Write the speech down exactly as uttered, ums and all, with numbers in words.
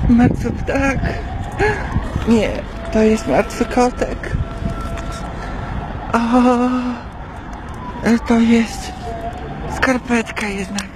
Martwy ptak. Nie, to jest martwy kotek. O, to jest skarpetka jednak.